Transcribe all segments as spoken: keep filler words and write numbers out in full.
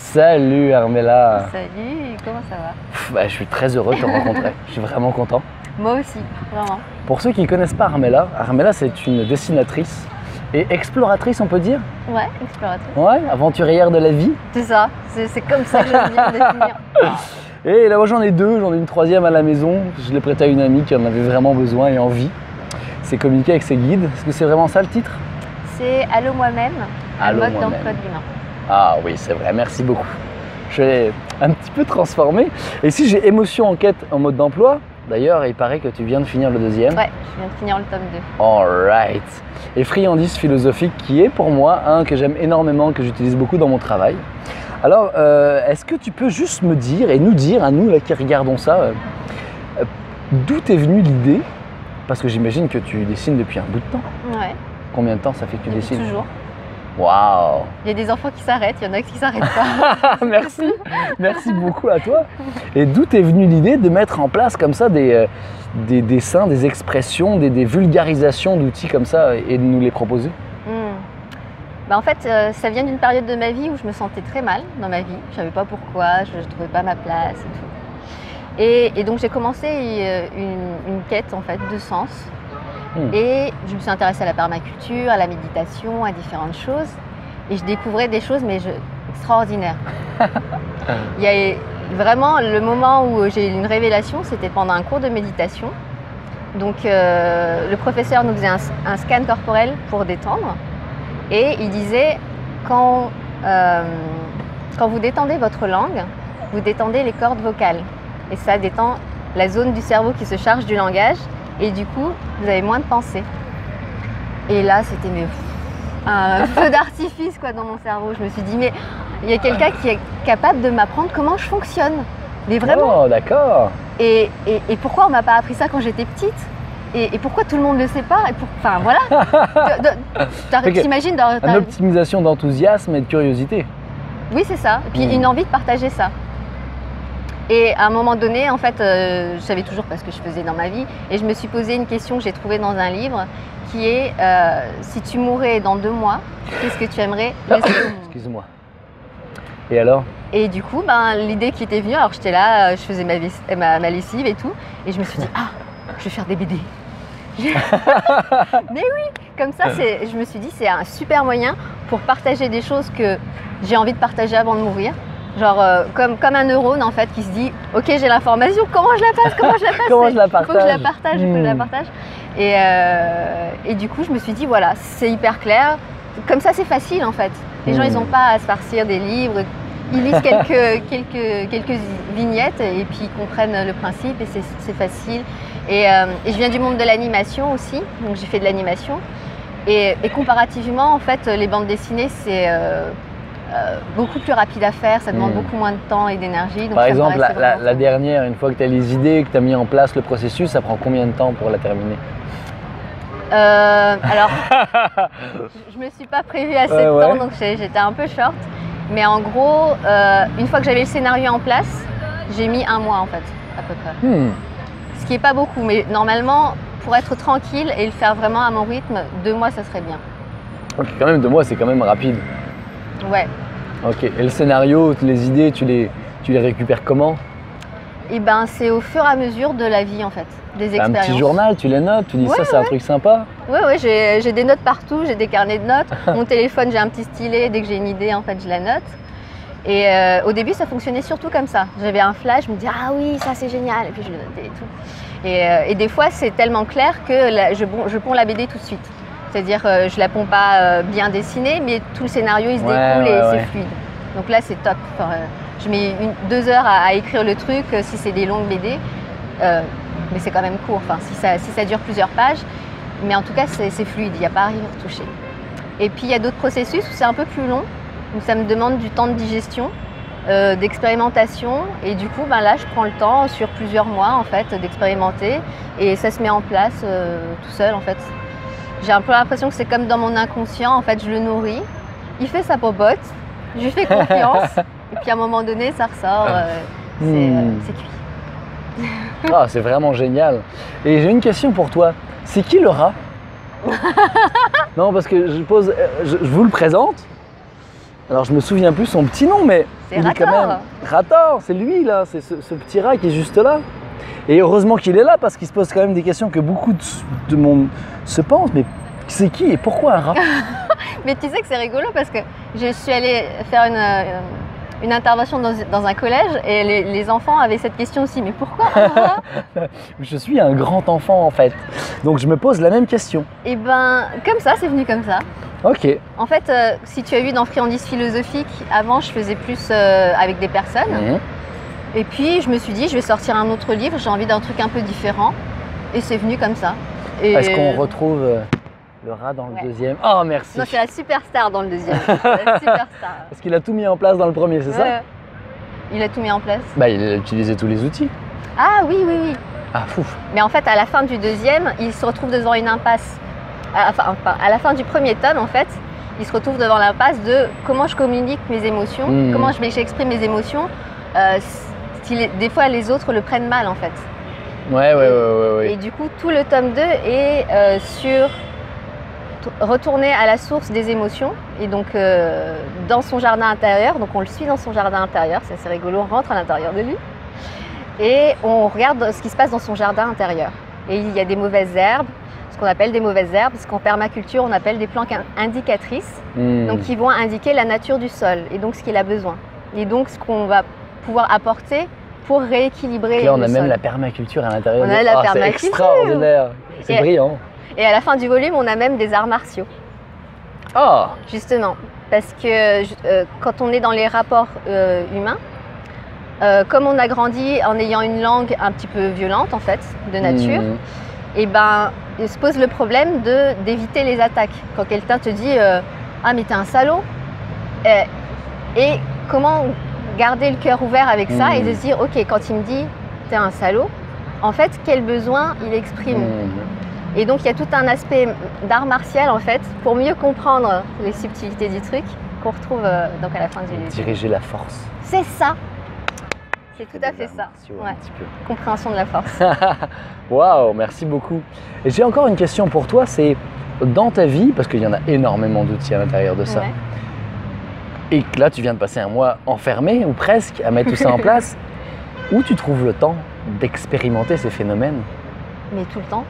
Salut Armella. Salut, comment ça va? Pff, bah, je suis très heureux de te rencontrer, je suis vraiment content. Moi aussi, vraiment. Pour ceux qui ne connaissent pas Armella, Armella c'est une dessinatrice et exploratrice on peut dire. Ouais, exploratrice. Ouais, aventurière de la vie. C'est ça, c'est comme ça que j'aime bien définir. Et là j'en ai deux, j'en ai une troisième à la maison, je l'ai prêtée à une amie qui en avait vraiment besoin et envie. C'est communiquer avec ses guides, est-ce que c'est vraiment ça le titre? C'est Allô moi-même, un Allô mode moi-même. d'emploi de l'humain. Ah oui, c'est vrai, merci beaucoup. Je l'ai un petit peu transformé. Et si j'ai émotion en quête en mode d'emploi, d'ailleurs, il paraît que tu viens de finir le deuxième. Ouais, je viens de finir le tome deux. Alright. Et friandise philosophique qui est pour moi un que j'aime énormément, que j'utilise beaucoup dans mon travail. Alors, euh, est-ce que tu peux juste me dire et nous dire, à nous là qui regardons ça, euh, euh, d'où t'es venue l'idée? Parce que j'imagine que tu dessines depuis un bout de temps. Ouais. Combien de temps ça fait que tu Depuis dessines? toujours. Waouh. Il y a des enfants qui s'arrêtent, il y en a qui s'arrêtent pas. Merci, merci beaucoup à toi. Et d'où t'es venue l'idée de mettre en place comme ça des, euh, des dessins, des expressions, des, des vulgarisations d'outils comme ça et de nous les proposer? Hmm. Bah en fait, euh, ça vient d'une période de ma vie où je me sentais très mal dans ma vie. Je savais pas pourquoi, je ne trouvais pas ma place et tout. Et, et donc j'ai commencé euh, une, une quête en fait de sens. Hmm. Et je me suis intéressée à la permaculture, à la méditation, à différentes choses. Et je découvrais des choses mais je, extraordinaires. Il y a vraiment le moment où j'ai eu une révélation, c'était pendant un cours de méditation. Donc euh, le professeur nous faisait un, un scan corporel pour détendre. Et il disait, quand, euh, quand vous détendez votre langue, vous détendez les cordes vocales. Et ça détend la zone du cerveau qui se charge du langage. Et du coup, vous avez moins de pensées. Et là, c'était mais, un feu d'artifice quoi dans mon cerveau. Je me suis dit, mais il y a quelqu'un qui est capable de m'apprendre comment je fonctionne. Mais vraiment. Oh, d'accord. Et, et, et pourquoi on m'a pas appris ça quand j'étais petite? Et, et pourquoi tout le monde ne le sait pas? Et pour, enfin, voilà. T'imagines dans, Une optimisation d'enthousiasme et de curiosité. Oui, c'est ça. Et puis mmh. une envie de partager ça. Et à un moment donné, en fait, euh, je savais toujours pas ce que je faisais dans ma vie. Et je me suis posé une question que j'ai trouvée dans un livre qui est euh, si tu mourais dans deux mois, qu'est-ce que tu aimerais laisser au monde? Excuse-moi. Et alors? Et du coup, ben, l'idée qui était venue, alors j'étais là, je faisais ma, ma, ma lessive et tout. Et je me suis dit, ah, je vais faire des B D. Mais oui, comme ça, je me suis dit, c'est un super moyen pour partager des choses que j'ai envie de partager avant de mourir. Genre euh, comme, comme un neurone en fait qui se dit ok j'ai l'information, comment je la passe, comment je la passe, comment je la partage, il faut que je la partage, il faut que je la partage. Et, euh, et du coup je me suis dit voilà c'est hyper clair, comme ça c'est facile en fait. Les mmh. gens ils n'ont pas à se farcir des livres, ils lisent quelques, quelques, quelques vignettes et puis ils comprennent le principe et c'est facile. Et, euh, et je viens du monde de l'animation aussi, donc j'ai fait de l'animation. Et, et comparativement en fait les bandes dessinées c'est euh, Euh, beaucoup plus rapide à faire, ça demande mmh. beaucoup moins de temps et d'énergie. Par exemple, la, la, la dernière, une fois que tu as les idées, que tu as mis en place le processus, ça prend combien de temps pour la terminer? euh, Alors, je ne me suis pas prévue assez ouais, de ouais. temps, donc j'étais un peu short. Mais en gros, euh, une fois que j'avais le scénario en place, j'ai mis un mois en fait, à peu près. Mmh. Ce qui n'est pas beaucoup, mais normalement, pour être tranquille et le faire vraiment à mon rythme, deux mois, ça serait bien. Ok, quand même, deux mois, c'est quand même rapide. Ouais. Ok. Et le scénario, les idées, tu les, tu les récupères comment? Eh ben, c'est au fur et à mesure de la vie en fait, des expériences. Un petit journal, tu les notes, tu dis ouais, ça, c'est ouais. un truc sympa. Oui, ouais, j'ai des notes partout, j'ai des carnets de notes. Mon téléphone, j'ai un petit stylet, dès que j'ai une idée, en fait, je la note. Et euh, au début, ça fonctionnait surtout comme ça. J'avais un flash, je me disais ah oui, ça c'est génial, et puis je le notais et tout. Et, euh, et des fois, c'est tellement clair que la, je, je ponds la B D tout de suite. C'est-à-dire euh, je ne la ponds pas euh, bien dessinée, mais tout le scénario il se ouais, découle ouais, et ouais. c'est fluide. Donc là c'est top. Enfin, euh, je mets une, deux heures à, à écrire le truc euh, si c'est des longues B D, euh, mais c'est quand même court. Enfin, si ça, si ça dure plusieurs pages, mais en tout cas c'est fluide, il n'y a pas à y retoucher. Et puis il y a d'autres processus où c'est un peu plus long, où ça me demande du temps de digestion, euh, d'expérimentation, et du coup ben là je prends le temps sur plusieurs mois en fait d'expérimenter et ça se met en place euh, tout seul en fait. J'ai un peu l'impression que c'est comme dans mon inconscient, en fait je le nourris, il fait sa popote, je lui fais confiance et puis à un moment donné ça ressort, euh, c'est mmh. euh, cuit. Ah, c'est vraiment génial. Et j'ai une question pour toi, c'est qui le rat? Non parce que je pose, je, je vous le présente Alors je me souviens plus son petit nom, mais C'est il est quand Rator. même. Rator, c'est lui là, c'est ce, ce petit rat qui est juste là. Et heureusement qu'il est là parce qu'il se pose quand même des questions que beaucoup de, de monde se pensent. Mais c'est qui et pourquoi un rat? Mais tu sais que c'est rigolo parce que je suis allée faire une, euh, une intervention dans, dans un collège et les, les enfants avaient cette question aussi. Mais pourquoi un rat? Je suis un grand enfant en fait. Donc je me pose la même question. Et ben, comme ça, c'est venu comme ça. Ok. En fait, euh, si tu as vu dans Friandises philosophiques, avant, je faisais plus euh, avec des personnes. Mmh. Et puis, je me suis dit, je vais sortir un autre livre, j'ai envie d'un truc un peu différent. Et c'est venu comme ça. Et... Est-ce qu'on retrouve euh, le rat dans le Ouais. deuxième? Oh merci. Non, c'est la superstar dans le deuxième. C'est la superstar. Parce qu'il a tout mis en place dans le premier, c'est ça? Ouais. Il a tout mis en place. Bah il a utilisé tous les outils. Ah oui, oui, oui. Ah fou. Mais en fait, à la fin du deuxième, il se retrouve devant une impasse. À- Enfin, enfin, à la fin du premier tome, en fait, il se retrouve devant l'impasse de comment je communique mes émotions, Mmh. comment je j'exprime mes émotions. Euh, si les- des fois, les autres le prennent mal, en fait. Ouais, ouais, ouais, ouais, ouais. Et du coup, tout le tome deux est euh, sur t- retourner à la source des émotions. Et donc, euh, dans son jardin intérieur, donc on le suit dans son jardin intérieur, c'est assez rigolo, on rentre à l'intérieur de lui. Et on regarde ce qui se passe dans son jardin intérieur. Et il y a des mauvaises herbes, ce qu'on appelle des mauvaises herbes, ce qu'en permaculture on appelle des plantes indicatrices, Mmh. donc qui vont indiquer la nature du sol et donc ce qu'il a besoin. Et donc ce qu'on va pouvoir apporter pour rééquilibrer Là, on le a même sol. la permaculture à l'intérieur. On de- a la Ah, c'est permaculture. extraordinaire. C'est Et- brillant. Et à la fin du volume, on a même des arts martiaux, Ah, justement. Parce que euh, quand on est dans les rapports euh, humains, euh, comme on a grandi en ayant une langue un petit peu violente, en fait, de nature, Mmh. et ben, il se pose le problème de d'éviter les attaques. Quand quelqu'un te dit euh, ah mais t'es un salaud, Euh, et comment garder le cœur ouvert avec ça Mmh. et de se dire ok, quand il me dit t'es un salaud, en fait quel besoin il exprime. Mmh. Et donc il y a tout un aspect d'art martial en fait pour mieux comprendre les subtilités du truc qu'on retrouve euh, donc à la fin du livre. Diriger la force. C'est ça. C'est tout à Des fait arts ça. martiaux, Ouais. un petit peu. Compréhension de la force. Waouh, merci beaucoup. Et j'ai encore une question pour toi, c'est dans ta vie, parce qu'il y en a énormément d'outils à l'intérieur de ça, Ouais. et que là tu viens de passer un mois enfermé, ou presque, à mettre tout ça en place, où tu trouves le temps d'expérimenter ces phénomènes? Mais tout le temps.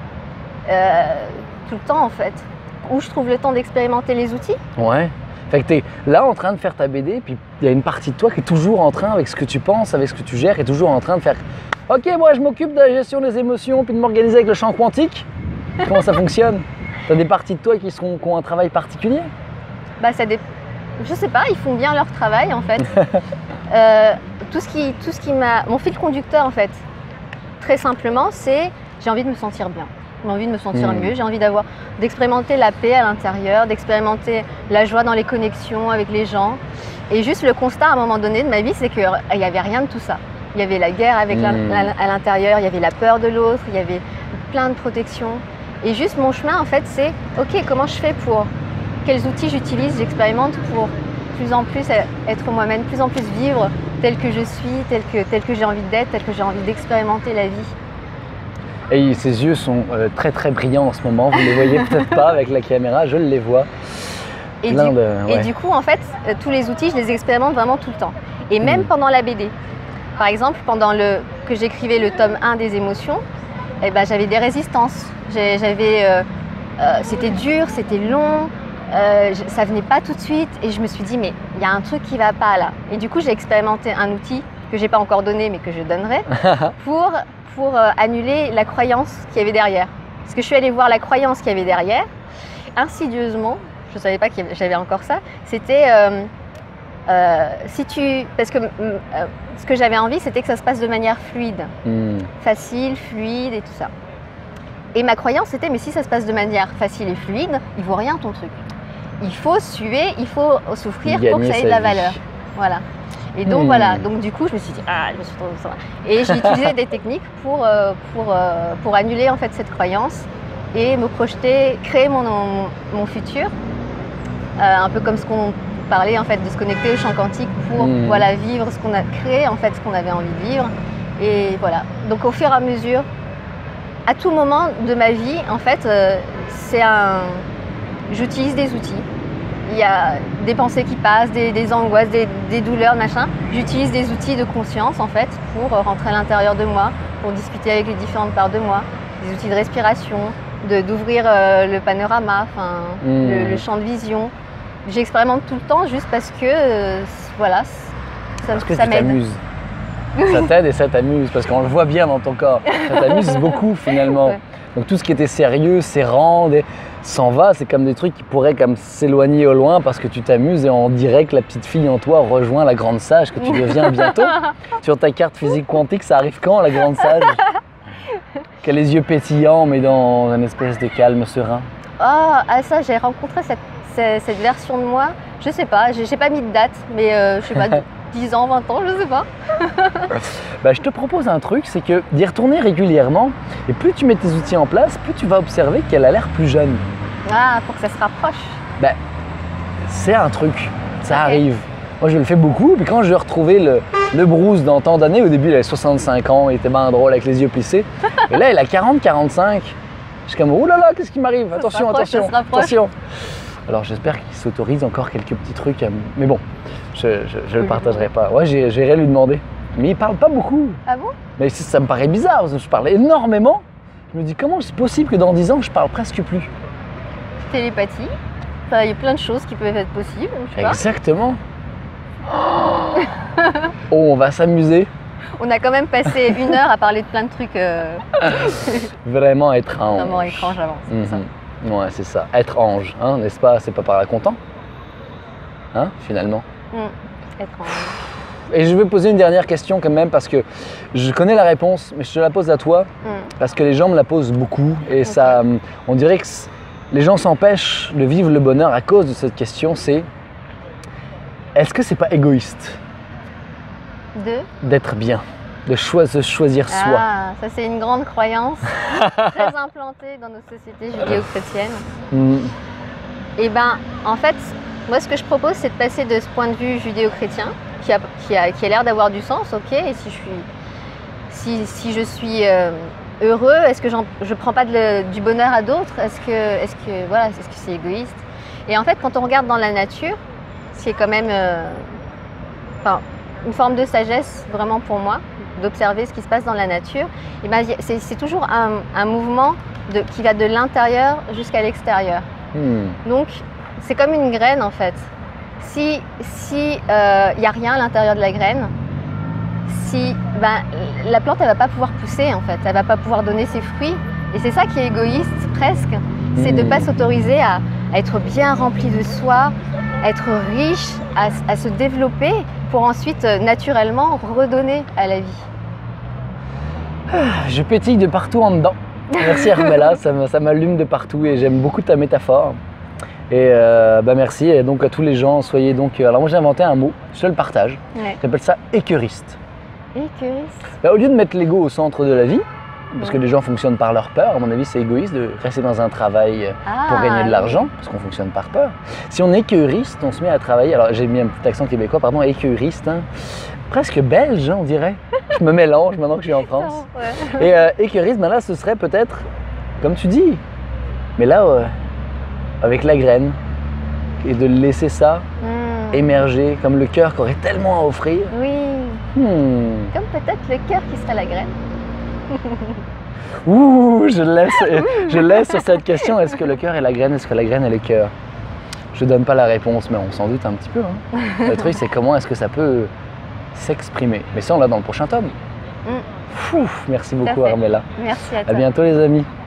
Euh, tout le temps en fait. Où je trouve le temps d'expérimenter les outils. Ouais. Fait que tu es là en train de faire ta B D, puis il y a une partie de toi qui est toujours en train, avec ce que tu penses, avec ce que tu gères, qui est toujours en train de faire ok, moi je m'occupe de la gestion des émotions, puis de m'organiser avec le champ quantique. Comment ça fonctionne? Tu as des parties de toi qui, sont, qui ont un travail particulier? Bah ça dé... Je sais pas, ils font bien leur travail en fait. Euh, tout ce qui, tout ce qui m'a... Mon fil conducteur en fait, très simplement, c'est j'ai envie de me sentir bien. J'ai envie de me sentir Mmh. mieux, j'ai envie d'avoir, d'expérimenter la paix à l'intérieur, d'expérimenter la joie dans les connexions avec les gens. Et juste le constat à un moment donné de ma vie, c'est qu'il n'y avait rien de tout ça. Il y avait la guerre avec Mmh. l'in- à l'intérieur, il y avait la peur de l'autre, il y avait plein de protections. Et juste mon chemin, en fait, c'est ok, comment je fais pour, quels outils j'utilise, j'expérimente pour plus en plus être moi-même, plus en plus vivre tel que je suis, tel que, tel que j'ai envie d'être, tel que j'ai envie d'expérimenter la vie. Et ses yeux sont euh, très très brillants en ce moment, vous ne les voyez peut-être pas avec la caméra, je les vois. Et, Plein du, de- et ouais. du coup, en fait, euh, tous les outils, je les expérimente vraiment tout le temps. Et même Mm. pendant la B D. Par exemple, pendant le, que j'écrivais le tome un des émotions, eh ben, j'avais des résistances. J'ai- J'avais, euh, euh, c'était dur, c'était long, euh, je- ça venait pas tout de suite. Et je me suis dit, mais il y a un truc qui va pas là. Et du coup, j'ai expérimenté un outil que j'ai pas encore donné, mais que je donnerai, pour, pour euh, annuler la croyance qu'il y avait derrière. Parce que je suis allée voir la croyance qu'il y avait derrière, insidieusement, je ne savais pas que j'avais encore ça, c'était euh, euh, si tu... Parce que euh, ce que j'avais envie, c'était que ça se passe de manière fluide, Hmm. facile, fluide et tout ça. Et ma croyance, c'était, mais si ça se passe de manière facile et fluide, il vaut rien ton truc. Il faut suer, il faut souffrir pour que Gagner ça ait sa de la vie. valeur. Voilà. Et donc Hmm. voilà, donc du coup je me suis dit, ah, je me suis trouvée ça. Et j'ai utilisé des techniques pour, euh, pour, euh, pour annuler en fait cette croyance et me projeter, créer mon, mon, mon futur. Euh, un peu comme ce qu'on parlait en fait, de se connecter au champ quantique pour Hmm. voilà, vivre ce qu'on a créé, en fait, ce qu'on avait envie de vivre. Et voilà. Donc au fur et à mesure, à tout moment de ma vie, en fait, euh, c'est un. J'utilise des outils. il y a des pensées qui passent, des, des angoisses, des, des douleurs, machin. J'utilise des outils de conscience en fait pour rentrer à l'intérieur de moi, pour discuter avec les différentes parts de moi, des outils de respiration, de, d'ouvrir euh, le panorama, enfin mmh. le, le champ de vision. J'expérimente tout le temps juste parce que euh, voilà, ça, parce que ça tu t'amuses. Ça t'aide et ça t'amuse parce qu'on le voit bien dans ton corps. Ça t'amuse beaucoup finalement. Ouais. Donc tout ce qui était sérieux, serrant, des... s'en va, c'est comme des trucs qui pourraient comme s'éloigner au loin parce que tu t'amuses et on dirait que la petite fille en toi rejoint la grande sage que tu deviens bientôt. Sur ta carte physique quantique, ça arrive quand la grande sage? Qui a les yeux pétillants mais dans une espèce de calme serein. Oh, ah ça, j'ai rencontré cette, cette, cette version de moi, je sais pas, j'ai pas mis de date, mais euh, je sais pas, dix ans, vingt ans, je sais pas. Bah, je te propose un truc, c'est que d'y retourner régulièrement, et plus tu mets tes outils en place, plus tu vas observer qu'elle a l'air plus jeune. Ah, pour que ça se rapproche. Bah, c'est un truc, ça okay. arrive. Moi, je le fais beaucoup, puis quand je vais retrouver le, le Bruce dans tant d'années, au début, il avait soixante-cinq ans, il était bien drôle avec les yeux plissés. Et là, il a quarante, quarante-cinq. Je suis comme, oh là là, qu'est-ce qui m'arrive? Attention, attention, attention. Alors, j'espère qu'il s'autorise encore quelques petits trucs. À... Mais bon, je ne le partagerai pas. Ouais, j'irai lui demander. Mais il parle pas beaucoup. Ah bon? Mais ça me paraît bizarre, parce que je parle énormément. Je me dis, comment c'est possible que dans dix ans, je parle presque plus? Télépathie. Enfin, il y a plein de choses qui peuvent être possibles. Je sais Exactement. Pas. Oh, on va s'amuser. On a quand même passé une heure à parler de plein de trucs. Euh... Vraiment étrange. Vraiment étrange avant. Mm-hmm. Ça. Ouais, c'est ça. Être ange, hein, n'est-ce pas? C'est pas par là content, hein, finalement. Mm. Être ange. Et je vais poser une dernière question quand même parce que je connais la réponse, mais je te la pose à toi mm. parce que les gens me la posent beaucoup et okay. ça, on dirait que les gens s'empêchent de vivre le bonheur à cause de cette question. C'est est-ce que c'est pas égoïste de d'être bien, de choi de choisir ah, soi? Ça c'est une grande croyance très implantée dans nos sociétés judéo-chrétiennes. Mm. Et ben, en fait, moi ce que je propose, c'est de passer de ce point de vue judéo-chrétien qui a, qui a, qui a l'air d'avoir du sens, ok, et si je suis, si, si je suis euh, heureux, est-ce que je ne prends pas de le, du bonheur à d'autres? Est-ce que, est-ce que, voilà, est-ce que c'est égoïste? Et en fait, quand on regarde dans la nature, ce qui est quand même euh, enfin, une forme de sagesse vraiment pour moi, d'observer ce qui se passe dans la nature, et ben, c'est, c'est toujours un, un mouvement de, qui va de l'intérieur jusqu'à l'extérieur. Hmm. Donc, c'est comme une graine en fait. Si si euh, y a rien à l'intérieur de la graine, si ben la plante elle va pas pouvoir pousser en fait, elle va pas pouvoir donner ses fruits. Et c'est ça qui est égoïste presque, c'est mmh. de pas s'autoriser à, à être bien rempli de soi, à être riche, à, à se développer pour ensuite naturellement redonner à la vie. Je pétille de partout en dedans. Merci Armella, ça m'allume de partout et j'aime beaucoup ta métaphore. Et euh, bah merci, et donc à tous les gens, soyez donc... Alors moi j'ai inventé un mot, je te le partage, ouais. J'appelle ça équeuriste. Équeuriste bah, Au lieu de mettre l'ego au centre de la vie, parce ouais. que les gens fonctionnent par leur peur, à mon avis c'est égoïste de rester dans un travail ah, pour gagner de l'argent, parce qu'on fonctionne par peur. Si on est équeuriste, on se met à travailler, alors j'ai mis un petit accent québécois, pardon, équeuriste, hein, presque belge hein, on dirait, je me mélange maintenant que je suis en France. Ouais. Et euh, équeuriste, ben là ce serait peut-être, comme tu dis, mais là... Euh, avec la graine, et de laisser ça mmh. émerger, comme le cœur qui aurait tellement à offrir. Oui, mmh. Comme peut-être le cœur qui serait la graine. Ouh, je laisse, je laisse sur cette question, est-ce que le cœur est la graine, est-ce que la graine est le cœur? Je ne donne pas la réponse, mais on s'en doute un petit peu. Hein. Le truc, c'est comment est-ce que ça peut s'exprimer. Mais ça, on l'a dans le prochain tome. Mmh. Ouf, merci beaucoup Armella. Merci à toi. À bientôt les amis.